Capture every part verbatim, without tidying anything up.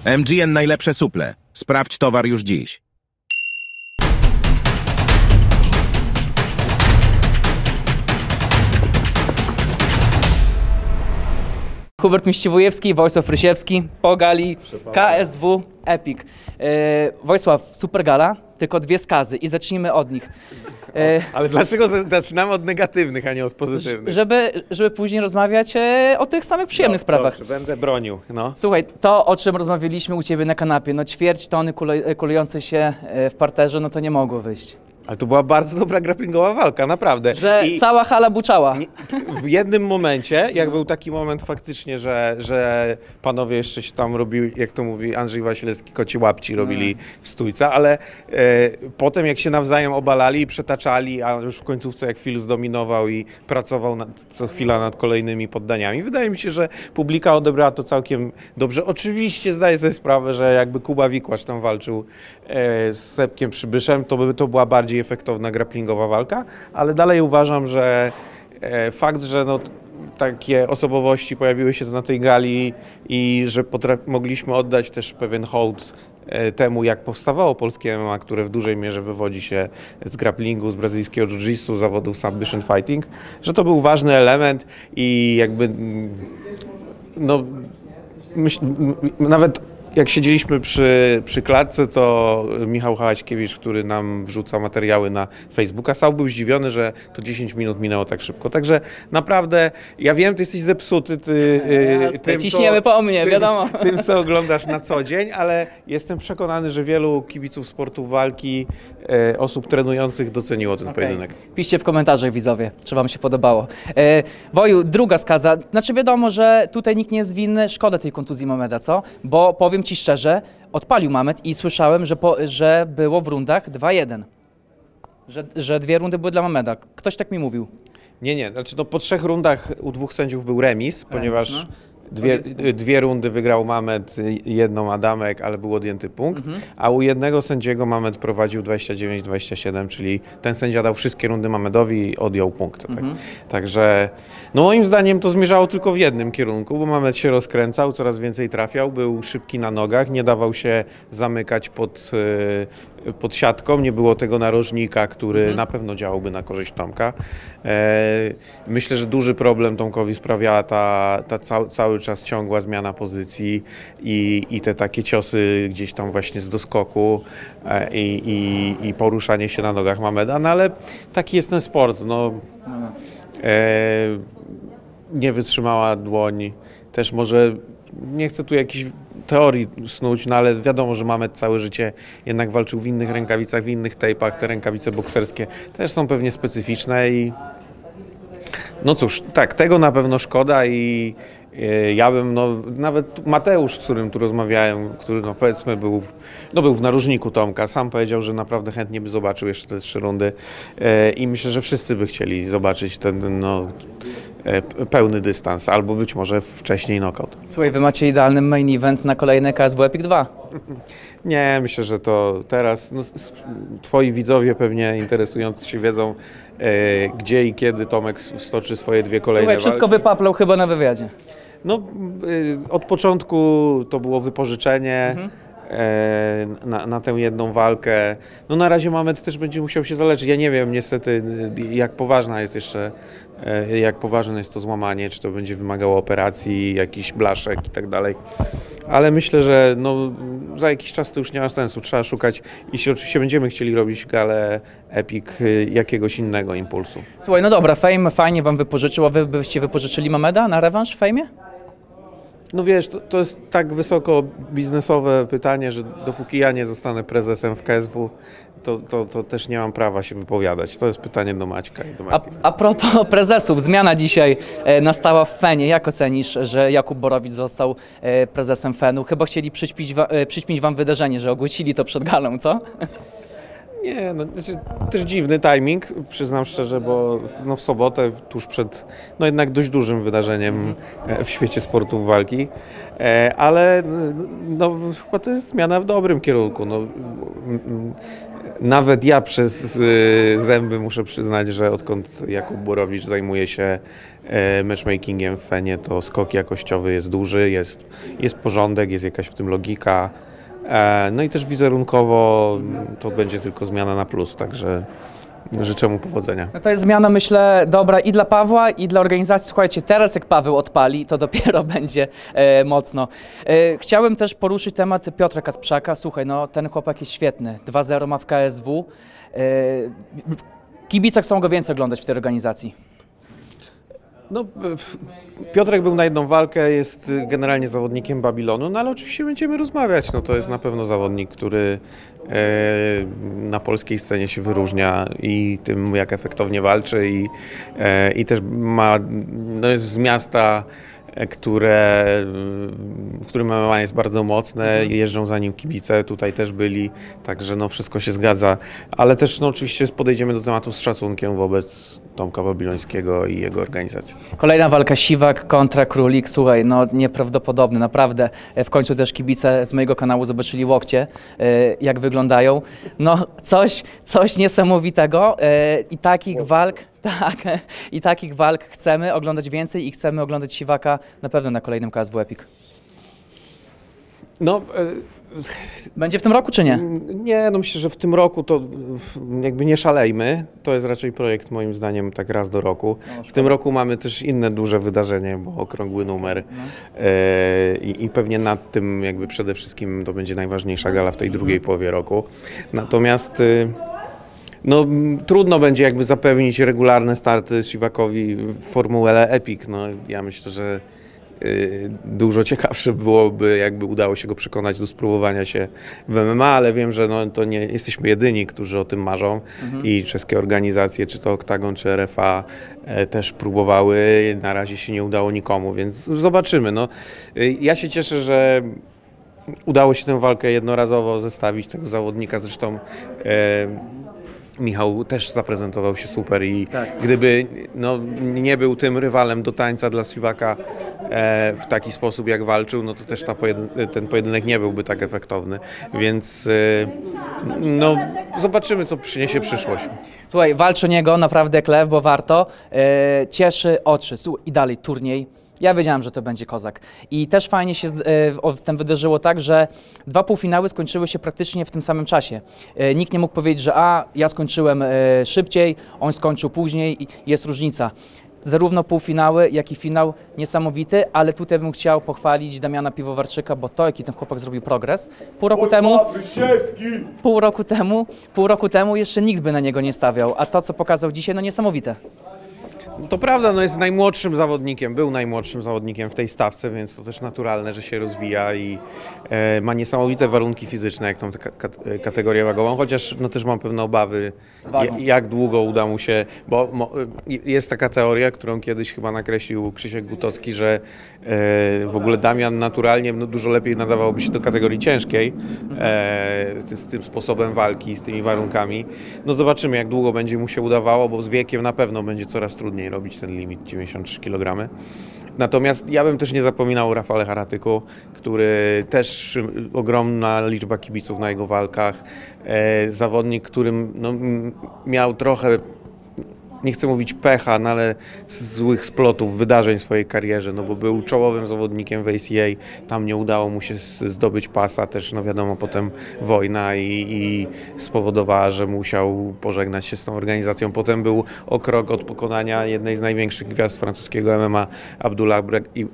M G N najlepsze suple. Sprawdź towar już dziś. Hubert Miściwojewski, Wojsław Rysiewski, po gali K S W Epic. Yy, Wojsław, super gala, tylko dwie skazy i zacznijmy od nich. Yy, Ale dlaczego zaczynamy od negatywnych, a nie od pozytywnych? Żeby, żeby później rozmawiać yy, o tych samych przyjemnych no, sprawach. Dobrze, będę bronił. No. Słuchaj, to o czym rozmawialiśmy u Ciebie na kanapie, no ćwierć tony kule, kulujące się w parterze, no to nie mogło wyjść. Ale to była bardzo dobra grapplingowa walka, naprawdę. Że I cała hala buczała. W jednym momencie, jak był taki moment faktycznie, że, że panowie jeszcze się tam robili, jak to mówi Andrzej Wasilewski, koci łapci robili w stójce, ale e, potem jak się nawzajem obalali i przetaczali, a już w końcówce jak Phil zdominował i pracował nad, co chwila nad kolejnymi poddaniami, wydaje mi się, że publika odebrała to całkiem dobrze. Oczywiście zdaję sobie sprawę, że jakby Kuba Wikłacz tam walczył e, z Sepkiem Przybyszem, to by to była bardziej efektowna grapplingowa walka, ale dalej uważam, że e, fakt, że no, takie osobowości pojawiły się na tej gali i że mogliśmy oddać też pewien hołd e, temu, jak powstawało polskie M M A, które w dużej mierze wywodzi się z grapplingu, z brazylijskiego jiu-jitsu, z zawodów submission fighting, że to był ważny element i jakby no, myśl, nawet jak siedzieliśmy przy, przy klatce, to Michał Hałaśkiewicz, który nam wrzuca materiały na Facebooka, sam był zdziwiony, że to dziesięć minut minęło tak szybko. Także naprawdę, ja wiem, ty jesteś zepsuty ty, Jasne, tym, ciśniemy co, po mnie, tym, wiadomo. Tym, co oglądasz na co dzień, ale jestem przekonany, że wielu kibiców sportu walki, e, osób trenujących doceniło ten okay. pojedynek. Piszcie w komentarzach, widzowie, czy wam się podobało. E, Woju, druga skaza. Znaczy wiadomo, że tutaj nikt nie jest winny, szkoda tej kontuzji Mameda, co? Bo powiem Ci szczerze, odpalił Mamed i słyszałem, że, po, że było w rundach dwa jeden. Że, że dwie rundy były dla Mameda. Ktoś tak mi mówił. Nie, nie. Znaczy no, po trzech rundach u dwóch sędziów był remis, remis ponieważ no. dwie, dwie rundy wygrał Mamed, jedną Adamek, ale był odjęty punkt, mhm. a u jednego sędziego Mamed prowadził dwadzieścia dziewięć dwadzieścia siedem, czyli ten sędzia dał wszystkie rundy Mamedowi i odjął punkt. Mhm. Tak. Także no moim zdaniem to zmierzało tylko w jednym kierunku, bo Mamed się rozkręcał, coraz więcej trafiał, był szybki na nogach, nie dawał się zamykać pod, pod siatką, nie było tego narożnika, który mhm. na pewno działałby na korzyść Tomka. Myślę, że duży problem Tomkowi sprawiała ta, ta cały, cały czas ciągła zmiana pozycji i, i te takie ciosy gdzieś tam właśnie z doskoku i, i, i poruszanie się na nogach Mameda, no ale taki jest ten sport. No, e, nie wytrzymała dłoń, też może nie chcę tu jakichś teorii snuć, no ale wiadomo, że Mamed całe życie jednak walczył w innych rękawicach, w innych tejpach, te rękawice bokserskie też są pewnie specyficzne i no cóż, tak, tego na pewno szkoda i ja bym, no nawet Mateusz, z którym tu rozmawiałem, który no powiedzmy był, no był w narożniku Tomka, sam powiedział, że naprawdę chętnie by zobaczył jeszcze te trzy rundy i myślę, że wszyscy by chcieli zobaczyć ten no, pełny dystans, albo być może wcześniej knockout. Słuchaj, wy macie idealny main event na kolejne K S W Epic dwa. Nie, myślę, że to teraz, no, twoi widzowie pewnie interesujący się wiedzą, e, gdzie i kiedy Tomek stoczy swoje dwie kolejne Słuchaj, wszystko walki. wypaplał chyba na wywiadzie. No, y, od początku to było wypożyczenie mhm. e, na, na tę jedną walkę. No na razie Mamed też będzie musiał się zaleczyć. Ja nie wiem niestety, jak poważna jest jeszcze, e, jak poważne jest to złamanie, czy to będzie wymagało operacji, jakiś blaszek i tak dalej. Ale myślę, że no, za jakiś czas to już nie ma sensu. Trzeba szukać, jeśli oczywiście będziemy chcieli robić galę Epic, jakiegoś innego impulsu. Słuchaj, no dobra, Fame fajnie wam wypożyczył, a wy byście wypożyczyli Mameda na rewanż w Fame'ie? No wiesz, to, to jest tak wysoko biznesowe pytanie, że dopóki ja nie zostanę prezesem w K S W, to, to, to też nie mam prawa się wypowiadać. To jest pytanie do Maćka i do A, a propos prezesów, zmiana dzisiaj e, nastała w Fenie. Jak ocenisz, że Jakub Borowicz został e, prezesem Fenu? Chyba chcieli przyćpić, wa, e, przyćmić wam wydarzenie, że ogłosili to przed galą, co? Nie, no, znaczy, też dziwny timing, przyznam szczerze, bo no, w sobotę, tuż przed no, jednak dość dużym wydarzeniem w świecie sportu walki, ale no, chyba to jest zmiana w dobrym kierunku. No, nawet ja przez y, zęby muszę przyznać, że odkąd Jakub Borowicz zajmuje się y, matchmakingiem w Fenie, to skok jakościowy jest duży, jest, jest porządek, jest jakaś w tym logika. E, no i też wizerunkowo to będzie tylko zmiana na plus, także życzę mu powodzenia. No to jest zmiana, myślę, dobra i dla Pawła, i dla organizacji. Słuchajcie, teraz jak Paweł odpali, to dopiero będzie e, mocno. E, chciałem też poruszyć temat Piotra Kasprzaka. Słuchaj, no ten chłopak jest świetny. dwa zero ma w K S W. E, kibice chcą go więcej oglądać w tej organizacji. No, Piotrek był na jedną walkę, jest generalnie zawodnikiem Babilonu, no ale oczywiście będziemy rozmawiać. No, to jest na pewno zawodnik, który e, na polskiej scenie się wyróżnia i tym, jak efektownie walczy i, e, i też ma, no jest z miasta, które, w którym M M A jest bardzo mocne, jeżdżą za nim kibice, tutaj też byli, także no wszystko się zgadza, ale też no oczywiście podejdziemy do tematu z szacunkiem wobec Tomka Babilońskiego i jego organizacji. Kolejna walka Siwak kontra Królik, słuchaj, no nieprawdopodobne, naprawdę. W końcu też kibice z mojego kanału zobaczyli łokcie, jak wyglądają. No coś, coś niesamowitego i takich walk, tak, i takich walk chcemy oglądać więcej i chcemy oglądać Siwaka na pewno na kolejnym K S W Epic. No, będzie w tym roku, czy nie? Nie, no myślę, że w tym roku to jakby nie szalejmy. To jest raczej projekt moim zdaniem tak raz do roku. W tym roku mamy też inne duże wydarzenie, bo okrągły numer no. e, i, i pewnie nad tym jakby przede wszystkim to będzie najważniejsza gala w tej drugiej mhm. połowie roku. Natomiast e, no, trudno będzie jakby zapewnić regularne starty Siwakowi w Formule Epic. No, ja myślę, że dużo ciekawsze byłoby, jakby udało się go przekonać do spróbowania się w M M A, ale wiem, że no, to nie jesteśmy jedyni, którzy o tym marzą mhm. i czeskie organizacje, czy to Oktagon, czy R F A e, też próbowały. Na razie się nie udało nikomu, więc zobaczymy. No, ja się cieszę, że udało się tę walkę jednorazowo zestawić tego zawodnika, zresztą e, Michał też zaprezentował się super i tak. gdyby no, nie był tym rywalem do tańca dla Siwaka e, w taki sposób jak walczył, no to też ta pojedy ten pojedynek nie byłby tak efektowny, więc e, no zobaczymy, co przyniesie przyszłość. Słuchaj, walcz o niego naprawdę jak lew, bo warto. E, cieszy oczy. Słuchaj, i dalej turniej. Ja wiedziałem, że to będzie kozak. I też fajnie się w tym wydarzyło tak, że dwa półfinały skończyły się praktycznie w tym samym czasie. Nikt nie mógł powiedzieć, że a, ja skończyłem szybciej, on skończył później i jest różnica. Zarówno półfinały, jak i finał niesamowity, ale tutaj bym chciał pochwalić Damiana Piwowarczyka, bo to, jaki ten chłopak zrobił progres. Pół roku temu, pół roku temu, pół roku temu jeszcze nikt by na niego nie stawiał, a to, co pokazał dzisiaj, no niesamowite. To prawda, no jest najmłodszym zawodnikiem, był najmłodszym zawodnikiem w tej stawce, więc to też naturalne, że się rozwija i e, ma niesamowite warunki fizyczne, jak tą kategorię wagową, chociaż no też mam pewne obawy, jak długo uda mu się, bo mo, jest taka teoria, którą kiedyś chyba nakreślił Krzysiek Gutowski, że e, w ogóle Damian naturalnie no, dużo lepiej nadawałoby się do kategorii ciężkiej e, z, z tym sposobem walki, z tymi warunkami. No zobaczymy, jak długo będzie mu się udawało, bo z wiekiem na pewno będzie coraz trudniej robić ten limit dziewięćdziesiąt trzy kilogramy. Natomiast ja bym też nie zapominał o Rafale Haratyku, który też ogromna liczba kibiców na jego walkach. E, zawodnik, którym no, miał trochę, nie chcę mówić pecha, no, ale złych splotów, wydarzeń w swojej karierze, no bo był czołowym zawodnikiem w A C A, tam nie udało mu się zdobyć pasa, też no wiadomo, potem wojna i, i spowodowała, że musiał pożegnać się z tą organizacją. Potem był o krok od pokonania jednej z największych gwiazd francuskiego M M A, Abdullah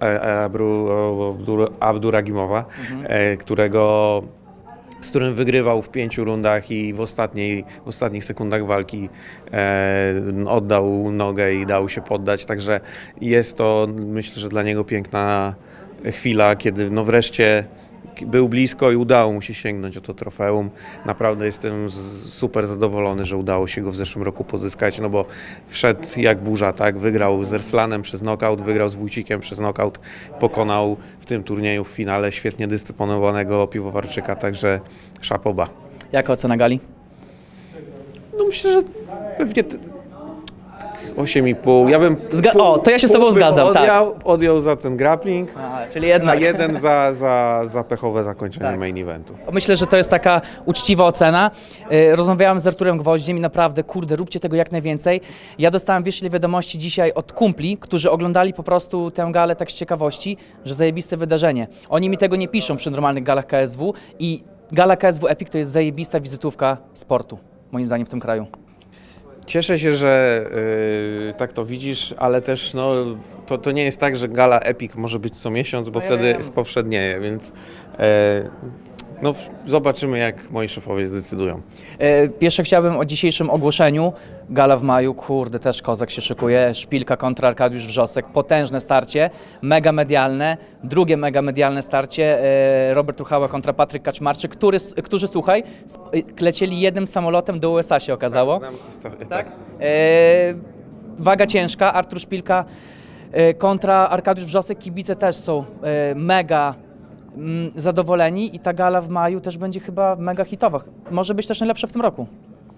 Abduragimowa, mhm. którego z którym wygrywał w pięciu rundach i w, ostatniej, w ostatnich sekundach walki e, oddał nogę i dał się poddać. Także jest to, myślę, że dla niego piękna chwila, kiedy no wreszcie był blisko i udało mu się sięgnąć o to trofeum. Naprawdę jestem super zadowolony, że udało się go w zeszłym roku pozyskać, no bo wszedł jak burza, tak? Wygrał z Erslanem przez knockout, wygrał z Wójcikiem przez knockout, pokonał w tym turnieju w finale świetnie dyscyplinowanego Piwowarczyka, także szapoba. Jaka ocena gali? No myślę, że pewnie osiem i pół. Ja bym Zga pół, o, to ja się z tobą pół bym zgadzam, odjął, tak. Odjął za ten grappling, A, czyli jednak. a jeden za, za, za pechowe zakończenie Tak. main eventu. Myślę, że to jest taka uczciwa ocena. Yy, Rozmawiałem z Arturem Gwoździem i naprawdę, kurde, róbcie tego jak najwięcej. Ja dostałem wiesz ile wiadomości dzisiaj od kumpli, którzy oglądali po prostu tę galę tak z ciekawości, że zajebiste wydarzenie. Oni mi tego nie piszą przy normalnych galach K S W i gala K S W Epic to jest zajebista wizytówka sportu, moim zdaniem, w tym kraju. Cieszę się, że yy, tak to widzisz, ale też no, to, to nie jest tak, że gala Epic może być co miesiąc, bo No ja wtedy wiem. spowszednieje, więc yy, no, zobaczymy, jak moi szefowie zdecydują. Yy, Jeszcze chciałbym o dzisiejszym ogłoszeniu. Gala w maju, kurde, też kozak się szykuje. Szpilka kontra Arkadiusz Wrzosek. Potężne starcie, mega medialne. Drugie mega medialne starcie, yy, Robert Truchała kontra Patryk Kaczmarczyk, który, którzy, słuchaj, sp- yy, lecieli jednym samolotem do U S A, się okazało. Znam historię, Tak? E, waga ciężka, Artur Szpilka e, kontra Arkadiusz Wrzosek, kibice też są e, mega mm, zadowoleni i ta gala w maju też będzie chyba mega hitowa. Może być też najlepsza w tym roku.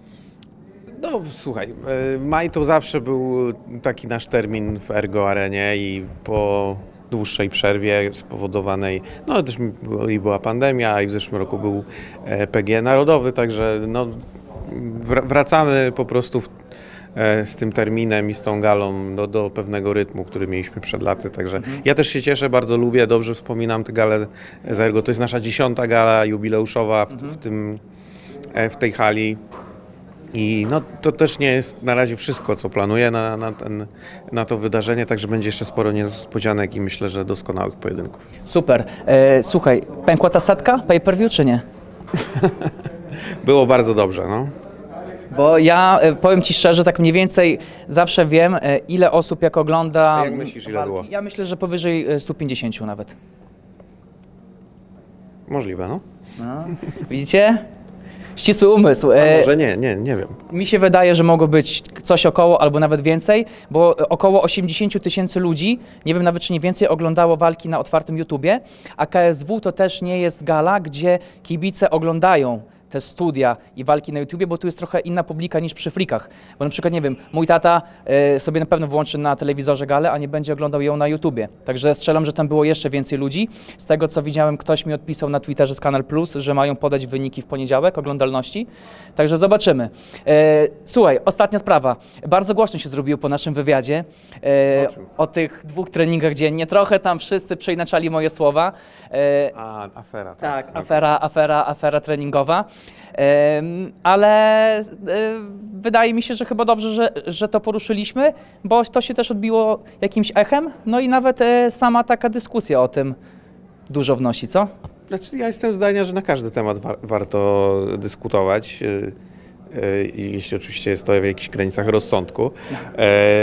No słuchaj, y, maj to zawsze był taki nasz termin w Ergo Arenie i po dłuższej przerwie spowodowanej, no też i była pandemia i w zeszłym roku był e, P G Narodowy, także no, wr- wracamy po prostu w, e, z tym terminem i z tą galą do, do pewnego rytmu, który mieliśmy przed laty, także mhm. ja też się cieszę, bardzo lubię, dobrze wspominam tę galę z Ergo, to jest nasza dziesiąta gala jubileuszowa w, mhm. w, tym, e, w tej hali. I no, to też nie jest na razie wszystko, co planuję na, na, ten, na to wydarzenie, także będzie jeszcze sporo niespodzianek i myślę, że doskonałych pojedynków. Super. E, słuchaj, pękła ta setka pay-per-view czy nie? Było bardzo dobrze, no. Bo ja e, powiem Ci szczerze, tak mniej więcej zawsze wiem, e, ile osób jak ogląda... A jak myślisz, ile walki. było? Ja myślę, że powyżej e, stu pięćdziesięciu nawet. Możliwe, no. No. Widzicie? Ścisły umysł. A E, może nie, nie, nie wiem. Mi się wydaje, że mogło być coś około, albo nawet więcej, bo około osiemdziesiąt tysięcy ludzi, nie wiem nawet czy nie więcej, oglądało walki na otwartym YouTubie, a K S W to też nie jest gala, gdzie kibice oglądają te studia i walki na YouTubie, bo tu jest trochę inna publika niż przy frikach. Bo na przykład, nie wiem, mój tata y, sobie na pewno włączy na telewizorze galę, a nie będzie oglądał ją na YouTubie. Także strzelam, że tam było jeszcze więcej ludzi. Z tego, co widziałem, ktoś mi odpisał na Twitterze z Kanal Plus, że mają podać wyniki w poniedziałek oglądalności. Także zobaczymy. Y, słuchaj, ostatnia sprawa. Bardzo głośno się zrobiło po naszym wywiadzie y, o, o tych dwóch treningach dziennie. Trochę tam wszyscy przeinaczali moje słowa. Y, A, afera. tak, tak, afera, afera, afera treningowa. Ym, ale y, wydaje mi się, że chyba dobrze, że, że to poruszyliśmy, bo to się też odbiło jakimś echem, no i nawet y, sama taka dyskusja o tym dużo wnosi, co? Znaczy, ja jestem zdania, że na każdy temat war- warto dyskutować, yy, yy, jeśli oczywiście jest to w jakichś granicach rozsądku. Yy,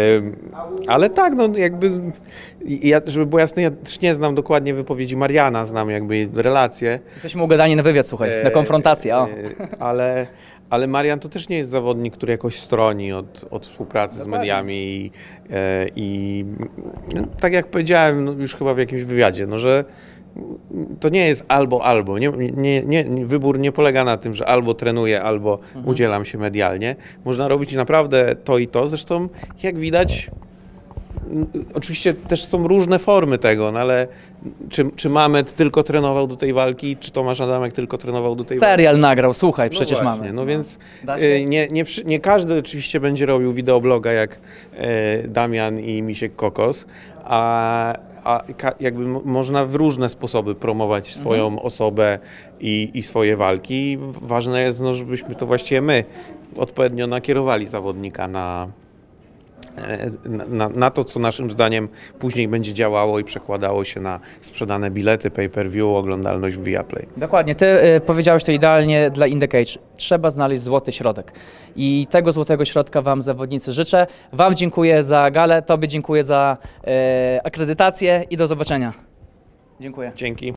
ale tak, no jakby, ja, żeby było jasne, ja też nie znam dokładnie wypowiedzi Mariana, znam jakby jej relacje. Jesteśmy ugadani na wywiad, słuchaj, na konfrontację, o. Yy, ale, ale Marian to też nie jest zawodnik, który jakoś stroni od, od współpracy Dokładnie. z mediami i, yy, i no, tak jak powiedziałem no, już chyba w jakimś wywiadzie, no, że to nie jest albo, albo. Nie, nie, nie, wybór nie polega na tym, że albo trenuję, albo mhm. udzielam się medialnie. Można robić naprawdę to i to. Zresztą, jak widać, oczywiście też są różne formy tego, no ale czy, czy Mamet tylko trenował do tej walki, czy Tomasz Adamek tylko trenował do tej Serial walki? Serial nagrał, słuchaj, No przecież właśnie, mamy. No więc Da y, nie, nie, nie każdy oczywiście będzie robił wideobloga jak y, Damian i Misiek Kokos, a a jakby można w różne sposoby promować swoją mhm. osobę i, i swoje walki. Ważne jest, no, żebyśmy to właściwie my odpowiednio nakierowali zawodnika na, na, na to, co naszym zdaniem później będzie działało i przekładało się na sprzedane bilety, pay-per-view, oglądalność w Viaplay. Dokładnie, ty y, powiedziałeś to idealnie dla In The Cage. Trzeba znaleźć złoty środek. I tego złotego środka Wam, zawodnicy, życzę. Wam dziękuję za galę, Tobie dziękuję za y, akredytację i do zobaczenia. Dziękuję. Dzięki.